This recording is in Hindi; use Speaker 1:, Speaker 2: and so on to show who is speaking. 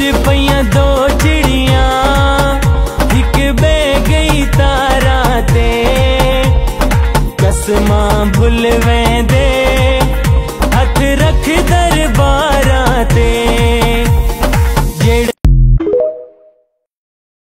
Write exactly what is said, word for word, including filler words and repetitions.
Speaker 1: पईयां दो चिड़ियां, एक बह गई तारा ते, कसमां भुल वेंदे